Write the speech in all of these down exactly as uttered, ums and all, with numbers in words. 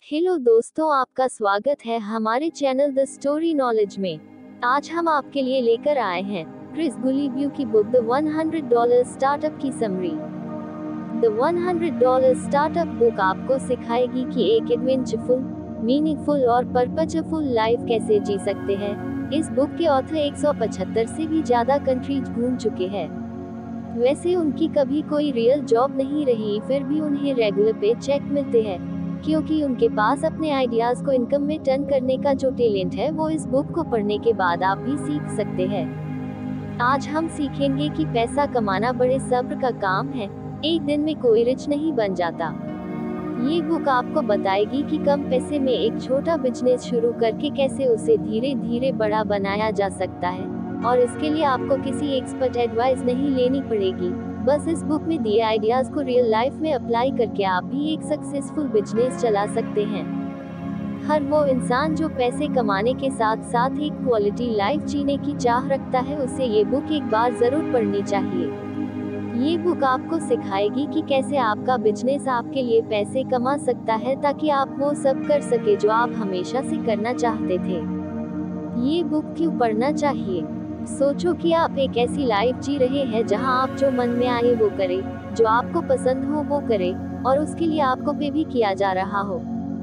Hello दोस्तों, आपका स्वागत है हमारे चैनल द स्टोरी नॉलेज में। आज हम आपके लिए लेकर आए हैं क्रिस गुलीब्यू की book the hundred dollar startup की summary. The hundred dollar startup book आपको सिखाएगी कि एक एडवेंचरफुल, मीनिंगफुल और पर्पजफुल लाइफ कैसे जी सकते हैं। इस बुक के ऑथर एक सौ पचहत्तर से भी ज्यादा कंट्रीज घूम चुके हैं। वैसे उनकी कभी कोई रियल जॉब नहीं रही, फिर भी उन्हें रेगुलर पे चेक मिलते हैं, क्योंकि उनके पास अपने आइडियाज को इनकम में टर्न करने का जो टैलेंट है वो इस बुक को पढ़ने के बाद आप भी सीख सकते हैं। आज हम सीखेंगे कि पैसा कमाना बड़े सब्र का काम है, एक दिन में कोई रिच नहीं बन जाता। ये बुक आपको बताएगी कि कम पैसे में एक छोटा बिजनेस शुरू करके कैसे उसे धीरे धीरे बड़ा बनाया जा सकता है, और इसके लिए आपको किसी एक्सपर्ट एडवाइस नहीं लेनी पड़ेगी। बस इस बुक में दिए आइडियाज को रियल लाइफ में अप्लाई करके आप भी एक सक्सेसफुल बिजनेस चला सकते हैं। हर वो इंसान जो पैसे कमाने के साथ साथ एक क्वालिटी लाइफ जीने की चाह रखता है, उसे ये बुक एक बार जरूर पढ़नी चाहिए। ये बुक आपको सिखाएगी कि कैसे आपका बिजनेस आपके लिए पैसे कमा सकता है, ताकि आप वो सब कर सके जो आप हमेशा से करना चाहते थे। ये बुक क्यों पढ़ना चाहिए? सोचो कि आप एक ऐसी लाइफ जी रहे हैं जहां आप जो मन में आए वो करें, जो आपको पसंद हो वो करें, और उसके लिए आपको पे भी किया जा रहा हो।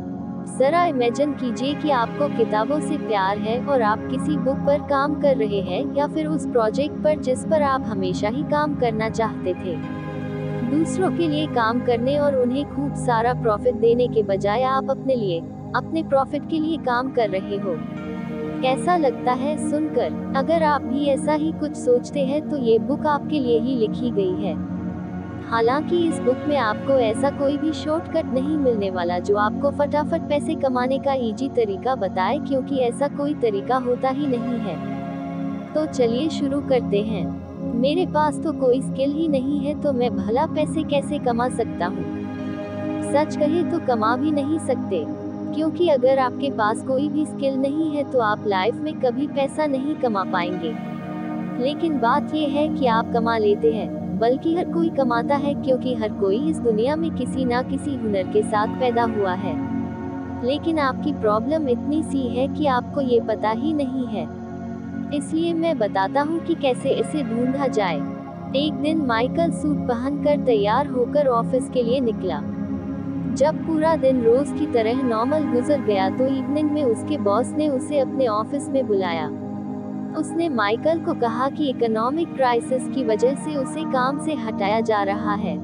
जरा इमेजिन कीजिए कि आपको किताबों से प्यार है और आप किसी बुक पर काम कर रहे हैं, या फिर उस प्रोजेक्ट पर जिस पर आप हमेशा ही काम करना चाहते थे। दूसरों के लिए काम करने और उन्हें खूब सारा प्रॉफिट देने के बजाय आप अपने लिए, अपने प्रॉफिट के लिए काम कर रहे हो। कैसा लगता है सुनकर? अगर आप भी ऐसा ही कुछ सोचते हैं तो ये बुक आपके लिए ही लिखी गई है। हालांकि इस बुक में आपको ऐसा कोई भी शॉर्टकट नहीं मिलने वाला जो आपको फटाफट पैसे कमाने का इजी तरीका बताए, क्योंकि ऐसा कोई तरीका होता ही नहीं है। तो चलिए शुरू करते हैं। मेरे पास तो कोई स्किल ही नहीं है, तो मैं भला पैसे कैसे कमा सकता हूँ? सच कहे तो कमा भी नहीं सकते, क्योंकि अगर आपके पास कोई भी स्किल नहीं है तो आप लाइफ में कभी पैसा नहीं कमा पाएंगे। लेकिन बात यह है कि आप कमा लेते हैं, बल्कि हर कोई कमाता है, क्योंकि हर कोई इस दुनिया में किसी ना किसी हुनर के साथ पैदा हुआ है। लेकिन आपकी प्रॉब्लम इतनी सी है कि आपको ये पता ही नहीं है। इसलिए मैं बताता हूँ कि कैसे इसे ढूंढा जाए। एक दिन माइकल सूट पहनकर तैयार होकर ऑफिस के लिए निकला। जब पूरा दिन रोज की तरह नॉर्मल गुजर गया तो इवनिंग में उसके बॉस ने उसे अपने ऑफिस में बुलाया। उसने माइकल को कहा कि इकोनॉमिक क्राइसिस की वजह से उसे काम से हटाया जा रहा है।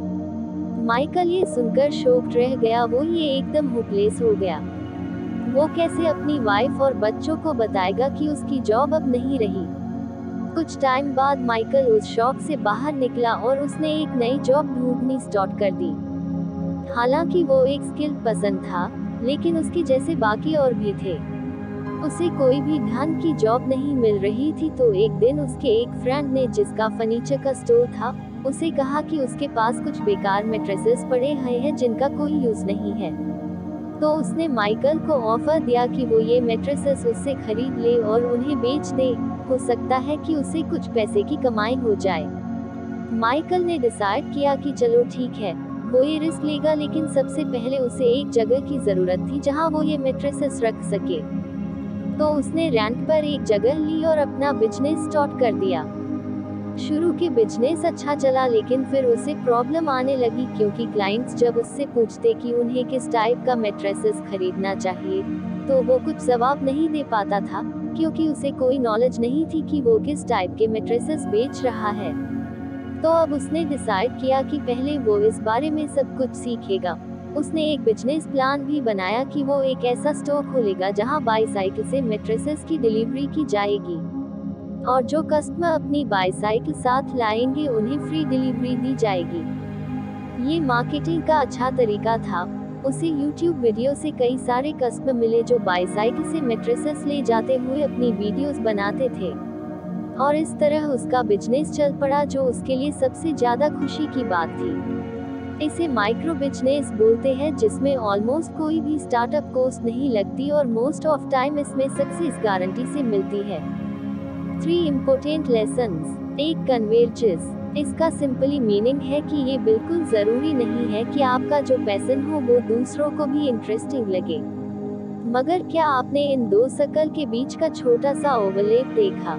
माइकल ये सुनकर शॉक्ड रह गया, वो ये एकदम होपलेस हो गया। वो कैसे अपनी वाइफ और बच्चों को बताएगा कि उसकी जॉब अब नहीं रही। कुछ टाइम बाद माइकल उस शॉक से बाहर निकला और उसने एक नई जॉब ढूंढनी स्टार्ट कर दी। हालांकि वो एक स्किल पसंद था, लेकिन उसके जैसे बाकी और भी थे। उसे कोई भी ढंग की जॉब नहीं मिल रही थी। तो एक दिन उसके एक फ्रेंड ने, जिसका फर्नीचर का स्टोर था, उसे कहा कि उसके पास कुछ बेकार मैट्रेसेस पड़े हैं जिनका कोई यूज नहीं है। तो उसने माइकल को ऑफर दिया कि वो ये मैट्रेसेस उससे खरीद ले और उन्हें बेच दे। हो सकता है कि उसे कुछ पैसे की कमाई हो जाए। माइकल ने डिसाइड किया कि चलो ठीक है, वो ये रिस्क लेगा, लेकिन सबसे पहले उसे एक जगह की जरूरत थी जहां वो ये मैट्रेसेस रख सके। तो उसने रेंट पर एक जगह ली और अपना बिजनेस स्टार्ट कर दिया। शुरू के बिजनेस अच्छा चला, लेकिन फिर उसे प्रॉब्लम आने लगी, क्योंकि क्लाइंट्स जब उससे पूछते कि उन्हें किस टाइप का मैट्रेसेस खरीदना चाहिए, तो वो कुछ जवाब नहीं दे पाता था, क्योंकि उसे कोई नॉलेज नहीं थी कि वो किस टाइप के मैट्रेसेस बेच रहा है। तो अब उसने डिसाइड किया कि पहले वो इस बारे में सब कुछ सीखेगा। उसने एक बिजनेस प्लान भी बनाया कि वो एक ऐसा स्टोर खोलेगा जहां बाईसाइकिल से मैट्रेसेस की डिलीवरी की जाएगी, और जो कस्टमर अपनी बाईसाइकिल साथ लाएंगे उन्हें फ्री डिलीवरी दी जाएगी। ये मार्केटिंग का अच्छा तरीका था। उसे यूट्यूब वीडियो से कई सारे कस्टमर मिले जो बाईसाइकिल से मैट्रेसेस ले जाते हुए अपनी वीडियोस बनाते थे, और इस तरह उसका बिजनेस चल पड़ा, जो उसके लिए सबसे ज्यादा खुशी की बात थी। इसे माइक्रो बिजनेस बोलते हैं, जिसमें ऑलमोस्ट कोई भी स्टार्टअप कॉस्ट नहीं लगती और मोस्ट ऑफ टाइम इसमें सक्सेस गारंटी से मिलती है। Three important lessons. एक, कन्वर्जेंस। इसका सिंपली मीनिंग है कि ये बिल्कुल जरूरी नहीं है कि आपका जो पैशन हो वो दूसरों को भी इंटरेस्टिंग लगे। मगर क्या आपने इन दो सर्कल के बीच का छोटा सा ओवरलैप देखा?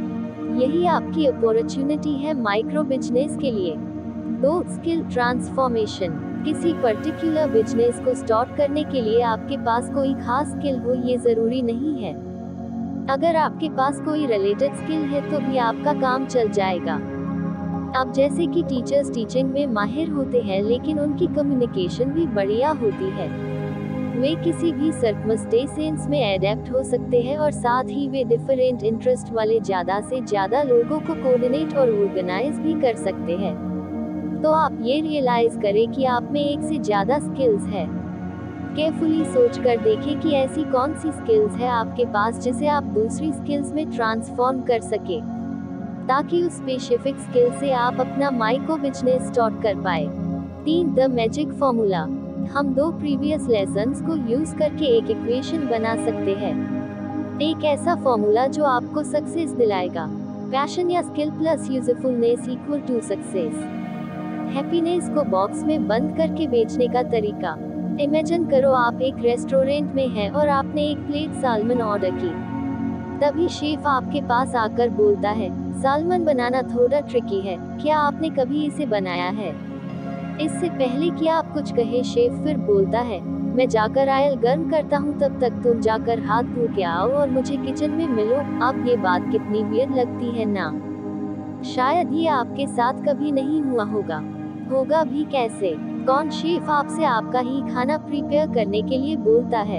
यही आपकी अपॉर्चुनिटी है माइक्रो बिजनेस के लिए। दो, स्किल ट्रांसफॉर्मेशन। किसी पर्टिकुलर बिजनेस को स्टार्ट करने के लिए आपके पास कोई खास स्किल हो ये जरूरी नहीं है। अगर आपके पास कोई रिलेटेड स्किल है तो भी आपका काम चल जाएगा। अब जैसे कि टीचर्स टीचिंग में माहिर होते हैं लेकिन उनकी कम्युनिकेशन भी बढ़िया होती है। वे किसी भी सर्कमस्टेंसेस में एडेप्ट हो सकते हैं और साथ ही वे डिफरेंट इंटरेस्ट वाले ज्यादा से ज्यादा लोगों को कोऑर्डिनेट और ऑर्गेनाइज भी कर सकते हैं। तो आप ये रियलाइज करें कि आप में एक से ज्यादा स्किल्स है। केयरफुली सोच कर देखें कि ऐसी कौन सी स्किल्स है आपके पास जिसे आप दूसरी स्किल्स में ट्रांसफॉर्म कर सके, ताकि उस स्पेसिफिक स्किल से आप अपना माइक्रो बिजनेस स्टार्ट कर पाए। तीन, द मैजिक फॉर्मूला। हम दो प्रीवियस लेसन्स को यूज करके एक इक्वेशन बना सकते हैं, एक ऐसा फॉर्मूला जो आपको सक्सेस दिलाएगा। पैशन या skill plus usefulness equal to success. Happiness को बॉक्स में बंद करके बेचने का तरीका। इमेजिन करो आप एक रेस्टोरेंट में हैं और आपने एक प्लेट सालमन ऑर्डर की। तभी शेफ आपके पास आकर बोलता है, सालमन बनाना थोड़ा ट्रिकी है, क्या आपने कभी इसे बनाया है? इससे पहले कि आप कुछ कहे शेफ फिर बोलता है, मैं जाकर आयल गर्म करता हूँ, तब तक तुम जाकर हाथ धो के आओ और मुझे किचन में मिलो। अब ये बात कितनी वियर्ड लगती है ना? शायद ये आपके साथ कभी नहीं हुआ होगा। होगा भी कैसे? कौन शेफ आपसे आपका ही खाना प्रिपेयर करने के लिए बोलता है?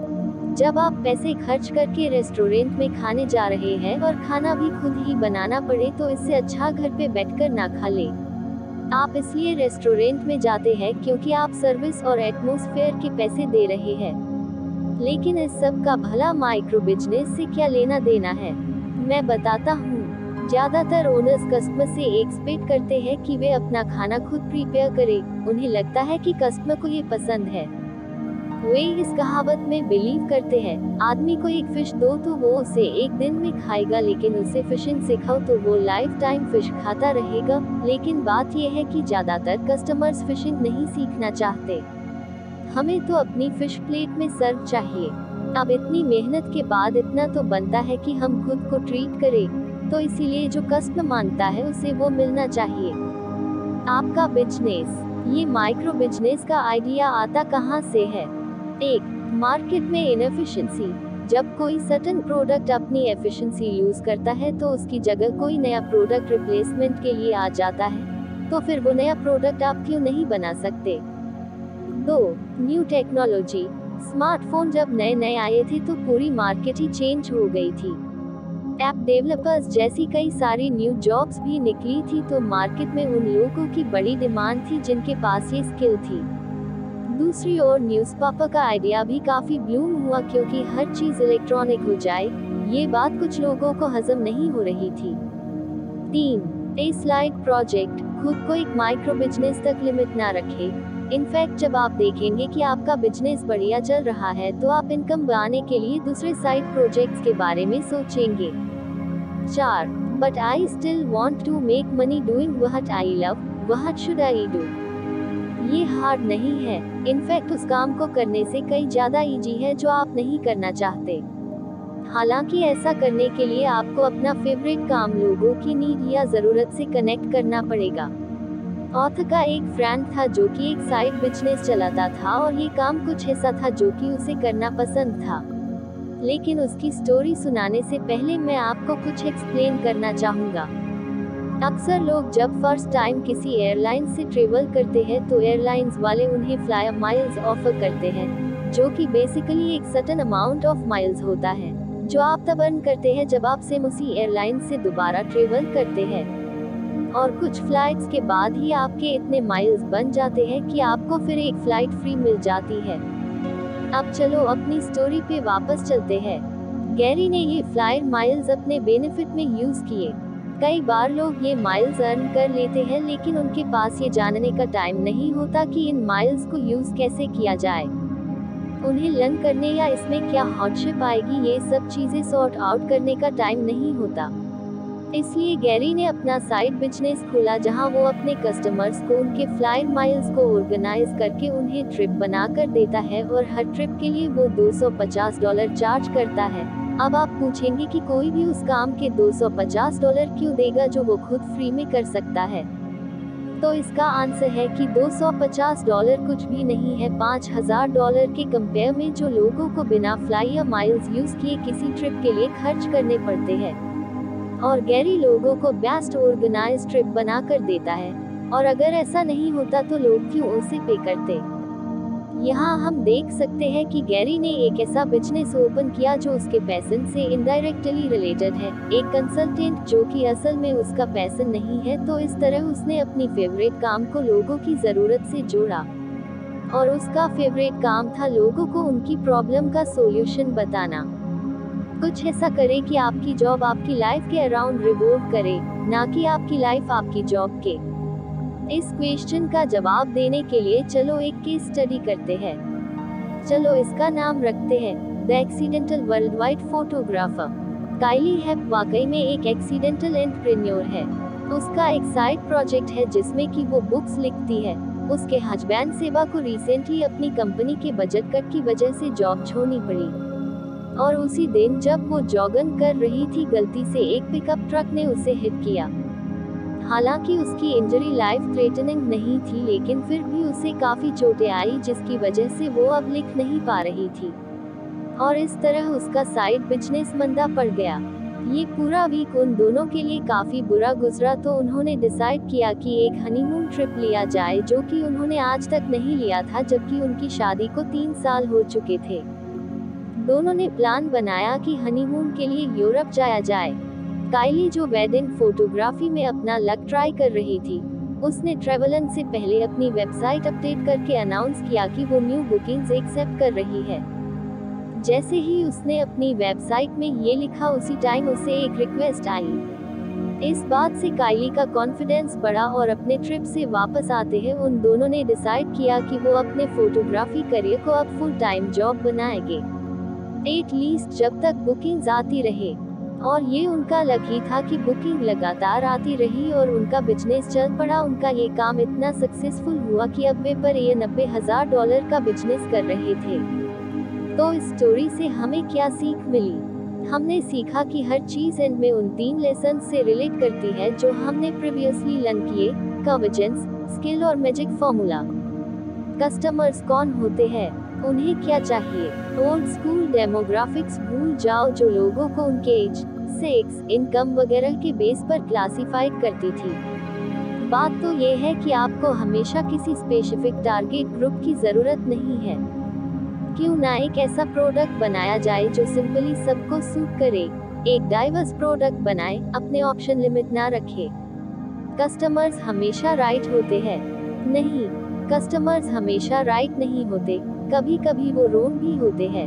जब आप पैसे खर्च करके रेस्टोरेंट में खाने जा रहे हैं और खाना भी खुद ही बनाना पड़े तो इससे अच्छा घर पे बैठकर ना खा ले। आप इसलिए रेस्टोरेंट में जाते हैं क्योंकि आप सर्विस और एटमॉस्फेयर के पैसे दे रहे हैं। लेकिन इस सब का भला माइक्रो बिजनेस से क्या लेना देना है? मैं बताता हूँ। ज्यादातर ओनर्स कस्टमर से एक्सपेक्ट करते हैं कि वे अपना खाना खुद प्रिपेयर करें। उन्हें लगता है कि कस्टमर को ये पसंद है। वे इस कहावत में बिलीव करते हैं, आदमी को एक फिश दो तो वो उसे एक दिन में खाएगा, लेकिन उसे फिशिंग सिखाओ तो वो लाइफ टाइम फिश खाता रहेगा। लेकिन बात यह है कि ज्यादातर कस्टमर्स फिशिंग नहीं सीखना चाहते। हमें तो अपनी फिश प्लेट में सर्व चाहिए। अब इतनी मेहनत के बाद इतना तो बनता है कि हम खुद को ट्रीट करें, तो इसीलिए जो कस्टमर मांगता है उसे वो मिलना चाहिए। आपका बिजनेस। ये माइक्रो बिजनेस का आइडिया आता कहाँ से है? एक, मार्केट में इनएफिशिएंसी। जब कोई सर्टेन प्रोडक्ट अपनी एफिशिएंसी यूज करता है तो उसकी जगह कोई नया प्रोडक्ट रिप्लेसमेंट के लिए आ जाता है, तो फिर वो नया प्रोडक्ट आप क्यों नहीं बना सकते? दो, न्यू टेक्नोलॉजी। स्मार्टफोन जब नए नए आए थे तो पूरी मार्केट ही चेंज हो गई थी। ऐप डेवलपर्स जैसी कई सारी न्यू जॉब्स भी निकली थी, तो मार्केट में उन लोगों की बड़ी डिमांड थी जिनके पास ये स्किल थी। दूसरी ओर न्यूज़पेपर का आइडिया भी काफी ब्लूम हुआ क्योंकि हर चीज इलेक्ट्रॉनिक हो जाए, ये बात कुछ लोगों को हजम नहीं हो रही थी। तीन, ए स्लाइड प्रोजेक्ट। खुद को एक माइक्रो बिजनेस तक लिमिट ना रखे। इनफैक्ट जब आप देखेंगे कि आपका बिजनेस बढ़िया चल रहा है तो आप इनकम बढ़ाने के लिए दूसरे साइड प्रोजेक्ट्स के बारे में सोचेंगे। चार, but I still want to make money doing what I love, what should I do? ये हार्ड नहीं है, इनफैक्ट उस काम को करने से कई ज्यादा इजी है जो आप नहीं करना चाहते। हालांकि ऐसा करने के लिए आपको अपना फेवरेट काम लोगों की नीड या जरूरत से कनेक्ट करना पड़ेगा। ऑथर का एक फ्रेंड था जो कि एक साइड बिजनेस चलाता था और ये काम कुछ ऐसा था जो कि उसे करना पसंद था। लेकिन उसकी स्टोरी सुनाने से पहले मैं आपको कुछ एक्सप्लेन करना चाहूँगा। अक्सर लोग जब फर्स्ट टाइम किसी एयरलाइन से ट्रेवल करते हैं तो एयरलाइंस वाले उन्हें फ्लायर माइल्स ऑफर करते हैं, जो कि बेसिकली एक सर्टेन अमाउंट ऑफ माइल्स होता है जो आप तब अर्न करते हैं जब आप सेम उसी एयरलाइन से दोबारा ट्रेवल करते हैं। और कुछ फ्लाइट्स के बाद ही आपके इतने माइल्स बन जाते हैं कि आपको फिर एक फ्लाइट फ्री मिल जाती है। अब चलो अपनी स्टोरी पे वापस चलते हैं। गैरी ने ये फ्लायर माइल्स अपने बेनिफिट में यूज किए। कई बार लोग ये माइल्स अर्न कर लेते हैं लेकिन उनके पास ये जानने का टाइम नहीं होता कि इन माइल्स को यूज कैसे किया जाए। उन्हें लर्न करने या इसमें क्या हार्डशिप आएगी ये सब चीजें सॉर्ट आउट करने का टाइम नहीं होता। इसलिए गैरी ने अपना साइड बिजनेस खोला जहां वो अपने कस्टमर्स को उनके फ्लायर माइल्स को ऑर्गेनाइज करके उन्हें ट्रिप बनाकर देता है और हर ट्रिप के लिए वो दो सौ पचास डॉलर चार्ज करता है। अब आप पूछेंगे कि कोई भी उस काम के दो सौ पचास डॉलर क्यों देगा जो वो खुद फ्री में कर सकता है। तो इसका आंसर है कि दो सौ पचास डॉलर कुछ भी नहीं है पाँच हज़ार डॉलर के कंपेयर में जो लोगों को बिना फ्लायर माइल्स यूज किए किसी ट्रिप के लिए खर्च करने पड़ते हैं। और गैरी लोगों को बेस्ट ऑर्गेनाइज ट्रिप बना कर देता है, और अगर ऐसा नहीं होता तो लोग क्यों उसे पे करते। यहाँ हम देख सकते हैं कि गैरी ने एक ऐसा बिजनेस ओपन किया जो उसके पैशन से इनडायरेक्टली रिलेटेड है, एक कंसल्टेंट जो कि असल में उसका पैशन नहीं है। तो इस तरह उसने अपनी फेवरेट काम को लोगों की जरूरत से जोड़ा, और उसका फेवरेट काम था लोगों को उनकी प्रॉब्लम का सोल्यूशन बताना। कुछ ऐसा करे कि आपकी जॉब आपकी लाइफ के अराउंड रिवॉल्व करे, ना कि आपकी लाइफ आपकी जॉब के। इस क्वेश्चन का जवाब देने के लिए चलो एक केस स्टडी करते हैं। चलो इसका नाम रखते हैं the accidental world wide photographer. Kyle Hepp वाकई में एक एक्सीडेंटल एंटरप्रेन्योर है। उसका एक साइड प्रोजेक्ट है जिसमें कि वो बुक्स लिखती है। उसके हस्बैंड सेबा को रिसेंटली अपनी कंपनी के बजट कट की वजह से जॉब छोड़नी पड़ी, और उसी दिन जब वो जॉगिंग कर रही थी गलती से एक पिकअप ट्रक ने उसे हिट किया। हालांकि उसकी इंजरी लाइफ थ्रेटनिंग नहीं थी, लेकिन फिर भी उसे काफी चोटें आई जिसकी वजह से वो अब लिख नहीं पा रही थी, और इस तरह उसका साइड बिजनेस मंदा पड़ गया। ये पूरा वीक उन दोनों के लिए काफी बुरा गुजरा, तो उन्होंने डिसाइड किया कि एक हनीमून ट्रिप लिया जाए जो कि उन्होंने आज तक नहीं लिया था, जबकि उनकी शादी को तीन साल हो चुके थे। दोनों ने प्लान बनाया कि हनीमून के लिए यूरोप जाया जाए। काइली जो वेडिंग फोटोग्राफी में अपना लक ट्राई कर रही थी, उसने ट्रैवलन से पहले अपनी वेबसाइट अपडेट करके अनाउंस किया कि वो न्यू बुकिंग्स एक्सेप्ट कर रही है। जैसे ही उसने अपनी वेबसाइट में ये लिखा, उसी टाइम उसे एक रिक्वेस्ट आई। इस बात से काइली का कॉन्फिडेंस बढ़ा, और अपने ट्रिप से वापस आते हैं उन दोनों ने डिसाइड किया कि वो अपने फोटोग्राफी करियर को अब फुल टाइम जॉब बनाएंगे, एट लीस्ट जब तक बुकिंग्स आती रहे। और ये उनका लक ही था कि बुकिंग लगातार आती रही और उनका बिजनेस चल पड़ा। उनका ये काम इतना सक्सेसफुल हुआ कि अब वे पर ये नब्बे हजार डॉलर का बिजनेस कर रहे थे। तो इस स्टोरी से हमें क्या सीख मिली? हमने सीखा कि हर चीज एंड में उन तीन लेसन से रिलेट करती है जो हमने प्रीवियसली लर्न किए, कन्वर्जेंस, स्किल और मैजिक फॉर्मूला। कस्टमर्स कौन होते हैं, उन्हें क्या चाहिए, ओल्ड स्कूल डेमोग्राफिक्स भूल जाओ जो लोगों को उनके एज, सेक्स, इनकम वगैरह के बेस पर क्लासिफाइड करती थी। बात तो ये है कि आपको हमेशा किसी स्पेसिफिक टारगेट ग्रुप की जरूरत नहीं है। क्यों ना एक ऐसा प्रोडक्ट बनाया जाए जो सिंपली सबको सूट करे, एक डाइवर्स प्रोडक्ट बनाए, अपने ऑप्शन लिमिट ना रखे। कस्टमर्स हमेशा राइट होते हैं? नहीं, कस्टमर्स हमेशा राइट नहीं होते, कभी कभी वो रोंग भी होते हैं।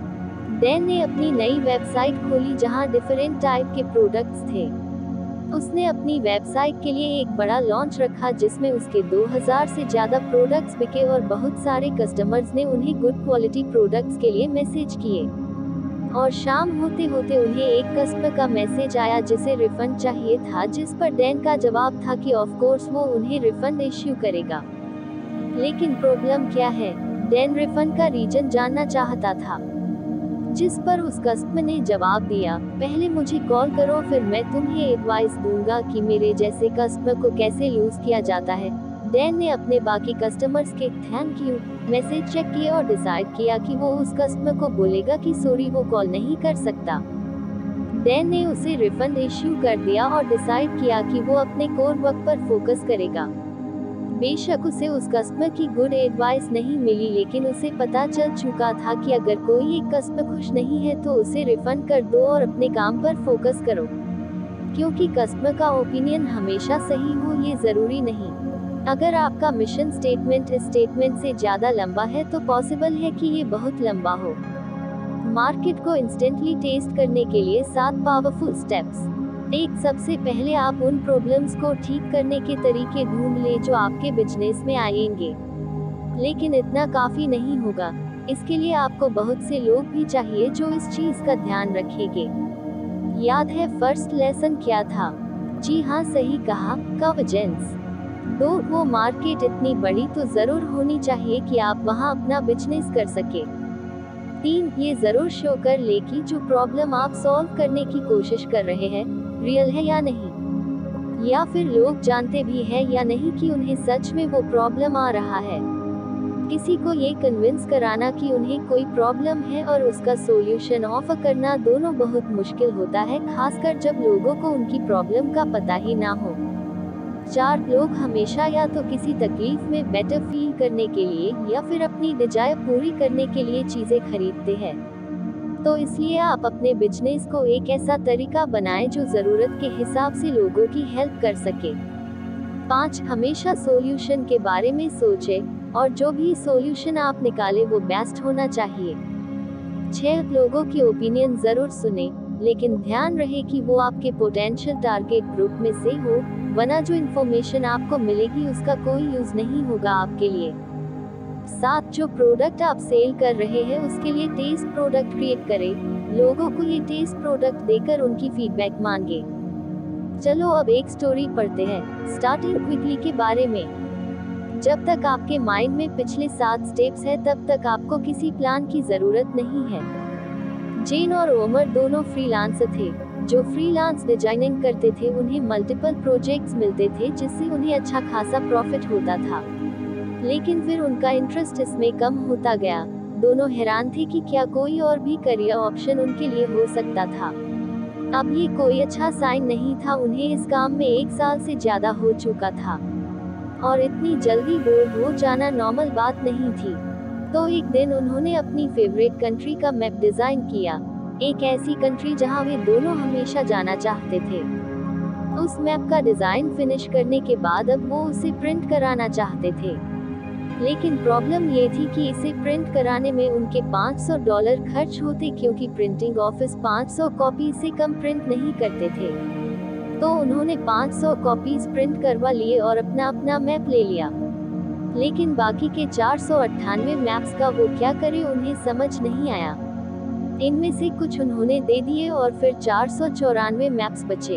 डैन ने अपनी नई वेबसाइट खोली जहां डिफरेंट टाइप के प्रोडक्ट्स थे। उसने अपनी वेबसाइट के लिए एक बड़ा लॉन्च रखा जिसमें उसके दो हज़ार से ज्यादा प्रोडक्ट्स बिके, और बहुत सारे कस्टमर्स ने उन्हें गुड क्वालिटी प्रोडक्ट्स के लिए मैसेज किए। और शाम होते होते उन्हें एक कस्टमर का मैसेज आया जिसे रिफंड चाहिए था, जिस पर डैन का जवाब था कि ऑफ कोर्स वो उन्हें रिफंड इश्यू करेगा। लेकिन प्रॉब्लम क्या है? डैन रिफंड का रीजन जानना चाहता था, जिस पर उस कस्टमर ने जवाब दिया, पहले मुझे कॉल करो फिर मैं तुम्हें एडवाइस दूंगा कि मेरे जैसे कस्टमर को कैसे यूज किया जाता है। डैन ने अपने बाकी कस्टमर्स के थैंक यू मैसेज चेक किए और डिसाइड किया कि वो उस कस्टमर को बोलेगा कि सॉरी वो कॉल नहीं कर सकता। डैन ने उसे रिफंड इश्यू कर दिया और डिसाइड किया कि वो अपने कोर वर्क पर फोकस करेगा। बेशक उसे उस कस्टमर की गुड एडवाइस नहीं मिली, लेकिन उसे पता चल चुका था कि अगर कोई एक कस्टमर खुश नहीं है तो उसे रिफंड कर दो और अपने काम पर फोकस करो, क्योंकि कस्टमर का ओपिनियन हमेशा सही हो ये जरूरी नहीं। अगर आपका मिशन स्टेटमेंट इस स्टेटमेंट से ज्यादा लंबा है तो पॉसिबल है कि ये बहुत लंबा हो। मार्केट को इंस्टेंटली टेस्ट करने के लिए सात पावरफुल स्टेप्स। एक, सबसे पहले आप उन प्रॉब्लम्स को ठीक करने के तरीके ढूंढ लें जो आपके बिजनेस में आएंगे, लेकिन इतना काफी नहीं होगा। इसके लिए आपको बहुत से लोग भी चाहिए जो इस चीज का ध्यान रखेंगे। याद है फर्स्ट लेसन क्या था? जी हाँ, सही कहा, कन्वर्जेंस। दो, वो मार्केट इतनी बड़ी तो जरूर होनी चाहिए कि आप वहाँ अपना बिजनेस कर सके। तीन, ये जरूर शो कर ले कि जो प्रॉब्लम आप सॉल्व करने की कोशिश कर रहे हैं रियल है या नहीं, या फिर लोग जानते भी हैं या नहीं कि उन्हें सच में वो प्रॉब्लम आ रहा है। किसी को ये कन्विंस कराना कि उन्हें कोई प्रॉब्लम है और उसका सॉल्यूशन ऑफर करना दोनों बहुत मुश्किल होता है, खासकर जब लोगों को उनकी प्रॉब्लम का पता ही ना हो। चार, लोग हमेशा या तो किसी तकलीफ में बेटर फील करने के लिए या फिर अपनी डिजायर पूरी करने के लिए चीजें खरीदते हैं। तो इसलिए आप अपने बिजनेस को एक ऐसा तरीका बनाएं जो जरूरत के हिसाब से लोगों की हेल्प कर सके। पाँच, हमेशा सॉल्यूशन के बारे में सोचें और जो भी सॉल्यूशन आप निकाले वो बेस्ट होना चाहिए। छह, लोगों की ओपिनियन जरूर सुने, लेकिन ध्यान रहे कि वो आपके पोटेंशियल टारगेट ग्रुप में से हो, वरना जो इन्फॉर्मेशन आपको मिलेगी उसका कोई यूज नहीं होगा आपके लिए। सात, जो प्रोडक्ट आप सेल कर रहे हैं उसके लिए टेस्ट प्रोडक्ट क्रिएट करें, लोगों को ये टेस्ट प्रोडक्ट देकर उनकी फीडबैक मांगे। चलो अब एक स्टोरी पढ़ते हैं, स्टार्टिंग क्विकली के बारे में। जब तक आपके माइंड में पिछले सात स्टेप्स है तब तक आपको किसी प्लान की जरूरत नहीं है। जेन और ओमर दोनों फ्रीलांसर थे। जो फ्रीलांस डिजाइनिंग करते थे उन्हें मल्टीपल प्रोजेक्ट्स मिलते थे जिससे उन्हें अच्छा खासा प्रॉफिट होता था, लेकिन फिर उनका इंटरेस्ट इसमें कम होता गया। दोनों हैरान थे कि क्या कोई और भी करियर ऑप्शन उनके लिए हो सकता था। अब ये कोई अच्छा साइन नहीं था, उन्हें इस काम में एक साल से ज्यादा हो चुका था और इतनी जल्दी बोर हो जाना नॉर्मल बात नहीं थी। तो एक दिन उन्होंने अपनी फेवरेट कंट्री का मैप डिजाइन किया, एक ऐसी कंट्री जहां वे दोनों हमेशा जाना चाहते थे। उस मैप का डिजाइन फिनिश करने के बाद अब वो उसे प्रिंट कराना चाहते थे, लेकिन प्रॉब्लम ये थी कि इसे प्रिंट कराने में उनके पाँच सौ डॉलर खर्च होते, क्योंकि प्रिंटिंग ऑफिस पाँच सौ कॉपी से कम प्रिंट नहीं करते थे। तो उन्होंने पाँच सौ कॉपीज प्रिंट करवा लिए और अपना अपना मैप ले लिया, लेकिन बाकी के चार सौ अट्ठानवे मैप्स का वो क्या करे उन्हें समझ नहीं आया। इनमें से कुछ उन्होंने दे दिए और फिर चार सौ चौरानवे मैप्स बचे।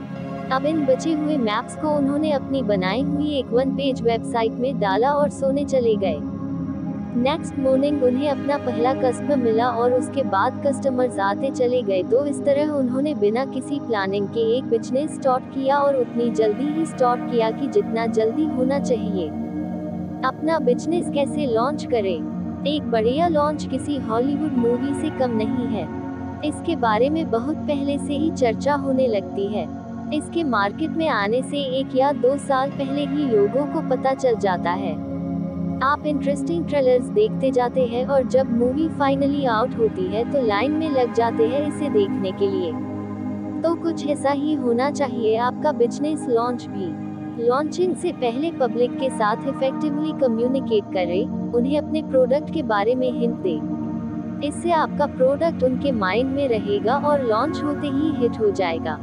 अब इन बचे हुए मैप्स को उन्होंने अपनी बनाई हुई एक वन पेज वेबसाइट में डाला और सोने चले गए। नेक्स्ट मॉर्निंग उन्हें अपना पहला कस्टमर मिला और उसके बाद कस्टमर्स आते चले गए। तो इस तरह उन्होंने बिना किसी प्लानिंग के एक बिजनेस स्टार्ट किया और उतनी जल्दी ही स्टार्ट किया कि जितना जल्दी होना चाहिए। अपना बिजनेस कैसे लॉन्च करें? एक बढ़िया लॉन्च किसी हॉलीवुड मूवी से कम नहीं है। इसके बारे में बहुत पहले से ही चर्चा होने लगती है। इसके मार्केट में आने से एक या दो साल पहले ही लोगों को पता चल जाता है। आप इंटरेस्टिंग ट्रेलर्स देखते जाते हैं और जब मूवी फाइनली आउट होती है तो लाइन में लग जाते हैं इसे देखने के लिए। तो कुछ ऐसा ही होना चाहिए आपका बिजनेस लॉन्च भी। लॉन्चिंग से पहले पब्लिक के साथ इफेक्टिवली कम्युनिकेट करें, उन्हें अपने प्रोडक्ट के बारे में हिंट दें। इससे आपका प्रोडक्ट उनके माइंड में रहेगा और लॉन्च होते ही हिट हो जाएगा।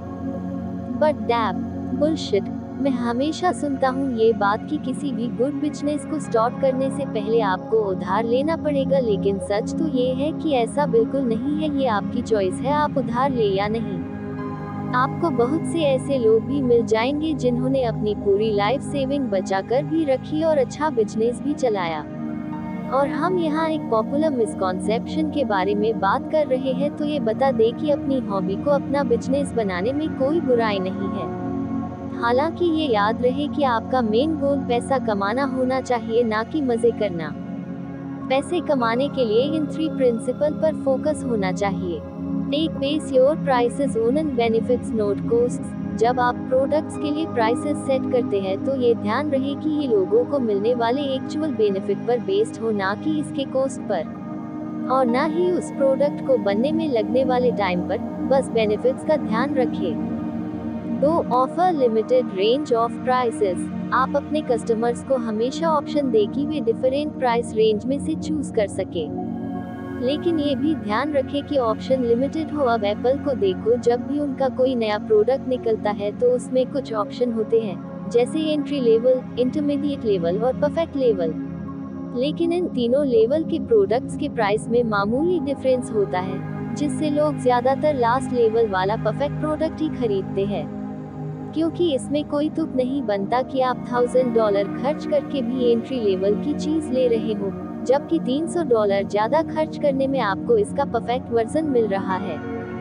But that bullshit. मैं हमेशा सुनता हूँ ये बात कि किसी भी गुड बिजनेस को स्टार्ट करने से पहले आपको उधार लेना पड़ेगा, लेकिन सच तो ये है कि ऐसा बिल्कुल नहीं है। ये आपकी चॉइस है, आप उधार ले या नहीं। आपको बहुत से ऐसे लोग भी मिल जाएंगे जिन्होंने अपनी पूरी लाइफ सेविंग बचाकर भी रखी और अच्छा बिजनेस भी चलाया। और हम यहाँ एक पॉपुलर मिसकॉन्सेप्शन के बारे में बात कर रहे हैं, तो ये बता दे कि अपनी हॉबी को अपना बिजनेस बनाने में कोई बुराई नहीं है। हालांकि ये याद रहे कि आपका मेन गोल पैसा कमाना होना चाहिए, ना कि मजे करना। पैसे कमाने के लिए इन थ्री प्रिंसिपल पर फोकस होना चाहिए। एक, base your prices on end benefits not costs. जब आप प्रोडक्ट्स के लिए प्राइसेस सेट करते हैं तो ये ध्यान रहे कि ये लोगों को मिलने वाले एक्चुअल बेनिफिट पर बेस्ड हो, ना कि इसके कॉस्ट पर, और ना ही उस प्रोडक्ट को बनने में लगने वाले टाइम पर। बस बेनिफिट्स का ध्यान रखें। दो, offer limited range of prices. आप अपने कस्टमर्स को हमेशा ऑप्शन दें कि वे डिफरेंट प्राइस रेंज में से चूज कर सके, लेकिन ये भी ध्यान रखें कि ऑप्शन लिमिटेड हो। अब एप्पल को देखो, जब भी उनका कोई नया प्रोडक्ट निकलता है तो उसमें कुछ ऑप्शन होते हैं, जैसे एंट्री लेवल, इंटरमीडिएट लेवल और परफेक्ट लेवल। लेकिन इन तीनों लेवल के प्रोडक्ट्स के प्राइस में मामूली डिफरेंस होता है। जिससे लोग ज्यादातर लास्ट लेवल वाला परफेक्ट प्रोडक्ट ही खरीदते हैं, क्योंकि इसमें कोई तुक नहीं बनता कि आप थाउजेंड डॉलर खर्च करके भी एंट्री लेवल की चीज ले रहे हो, जबकि तीन सौ डॉलर ज्यादा खर्च करने में आपको इसका परफेक्ट वर्जन मिल रहा है।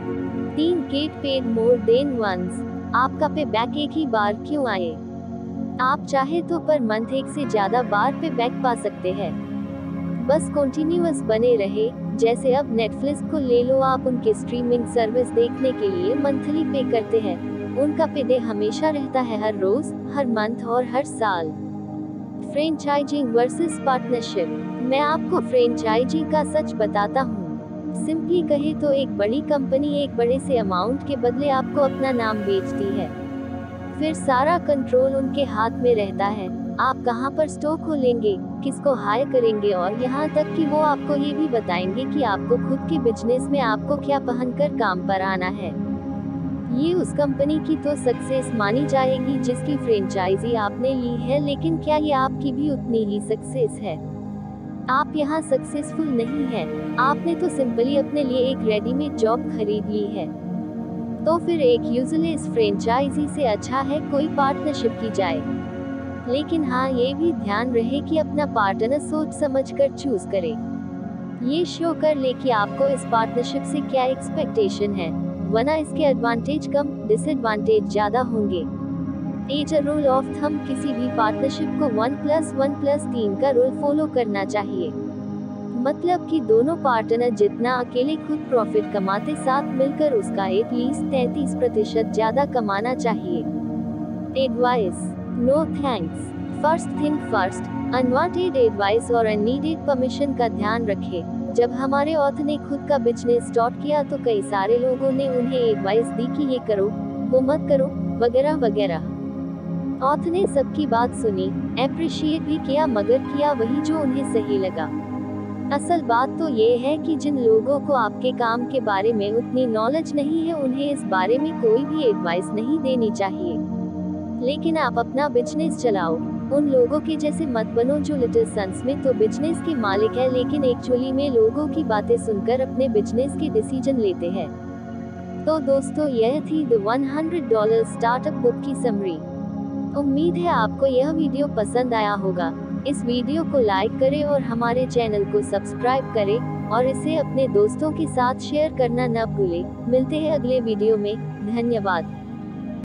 तीन get paid more than once. आपका पे बैक एक ही बार क्यों आए? आप चाहे तो पर मंथ एक से ज्यादा बार पे बैक पा सकते हैं, बस कंटिन्यूअस बने रहे। जैसे अब नेटफ्लिक्स को ले लो, आप उनके स्ट्रीमिंग सर्विस देखने के लिए मंथली पे करते हैं, उनका पे डे हमेशा रहता है, हर रोज, हर मंथ और हर साल। Franchising versus partnership. मैं आपको फ्रेंचाइजिंग का सच बताता हूँ। सिंपली कहे तो एक बड़ी कंपनी एक बड़े से अमाउंट के बदले आपको अपना नाम बेचती है, फिर सारा कंट्रोल उनके हाथ में रहता है। आप कहां पर स्टोर खोलेंगे, किसको हायर करेंगे, और यहाँ तक कि वो आपको ये भी बताएंगे कि आपको खुद के बिजनेस में आपको क्या पहनकर काम पर आना है। ये उस कंपनी की तो सक्सेस मानी जाएगी जिसकी फ्रेंचाइजी आपने ली है, लेकिन क्या ये आपकी भी उतनी ही सक्सेस है? आप यहाँ सक्सेसफुल नहीं हैं, आपने तो सिंपली अपने लिए एक रेडीमेड जॉब खरीद ली है। तो फिर एक यूजलेस फ्रेंचाइजी से अच्छा है कोई पार्टनरशिप की जाए। लेकिन हाँ, ये भी ध्यान रहे कि अपना पार्टनर सोच समझ कर चूज करे। ये शो कर ले कि आपको इस पार्टनरशिप से क्या एक्सपेक्टेशन है, वरना इसके एडवांटेज कम, डिसएडवांटेज ज्यादा होंगे। As a rule of thumb, किसी भी पार्टनरशिप को वन प्लस वन प्लस तीन का रूल फॉलो करना चाहिए। मतलब कि दोनों पार्टनर जितना अकेले खुद प्रॉफिट कमाते, साथ मिलकर उसका एटलीस्ट तैंतीस प्रतिशत ज्यादा कमाना चाहिए। Advice, no thanks. First thing first, unwanted advice और अननीडेड परमिशन का ध्यान रखें। जब हमारे ऑथर ने खुद का बिजनेस स्टार्ट किया तो कई सारे लोगों ने उन्हें एडवाइस दी कि ये करो, वो मत करो, वगैरह वगैरह। ऑथर ने सबकी बात सुनी, अप्रिशिएट भी किया, मगर किया वही जो उन्हें सही लगा। असल बात तो ये है कि जिन लोगों को आपके काम के बारे में उतनी नॉलेज नहीं है, उन्हें इस बारे में कोई भी एडवाइस नहीं देनी चाहिए। लेकिन आप अपना बिजनेस चलाओ, उन लोगों के जैसे मत बनो जो लिटिल सन्स में तो बिजनेस के मालिक है, लेकिन एक्चुअली में लोगों की बातें सुनकर अपने बिजनेस के डिसीजन लेते हैं। तो दोस्तों, यह थी the hundred dollar startup book की समरी। उम्मीद है आपको यह वीडियो पसंद आया होगा। इस वीडियो को लाइक करें और हमारे चैनल को सब्सक्राइब करें और इसे अपने दोस्तों के साथ शेयर करना न भूलें। मिलते हैं अगले वीडियो में। धन्यवाद।